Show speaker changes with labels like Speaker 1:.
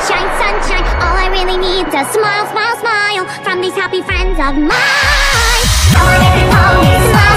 Speaker 1: Shine, sunshine, all I really need is a smile, smile, smile from these happy friends of mine. Come on, everyone, smile.